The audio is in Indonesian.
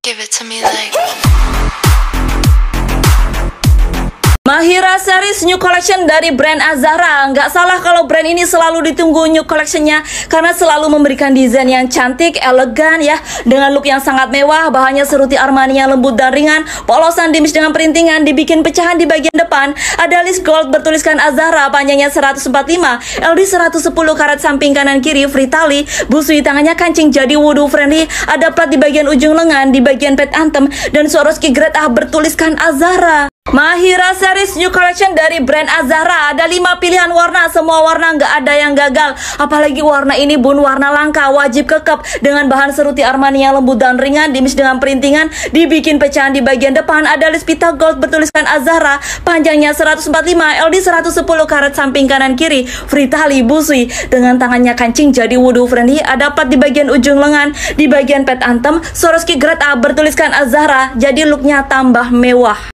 Give it to me like. Mahira series new collection dari brand Azahra. Nggak salah kalau brand ini selalu ditunggu new collectionnya karena selalu memberikan desain yang cantik, elegan ya, dengan look yang sangat mewah. Bahannya seruti Armani yang lembut dan ringan, polosan dimis dengan perintingan, dibikin pecahan di bagian depan. Ada list gold bertuliskan Azahra, panjangnya 145, LD 110 karat samping kanan kiri, free tali, busui tangannya kancing jadi wudhu friendly. Ada plat di bagian ujung lengan, di bagian pet antem, dan Swarovski grade A bertuliskan Azahra. Mahira series new collection dari brand Azahra. Ada 5 pilihan warna, semua warna nggak ada yang gagal. Apalagi warna ini bun, warna langka, wajib kekep. Dengan bahan seruti Armani yang lembut dan ringan, dimis dengan perintingan, dibikin pecahan di bagian depan. Ada list pita gold bertuliskan Azahra, panjangnya 145, LD 110 karat samping kanan kiri, free tali, busui. Dengan tangannya kancing jadi wudhu friendly. Ada plat di bagian ujung lengan, di bagian pet antem, Swarovski grade A bertuliskan Azahra. Jadi looknya tambah mewah.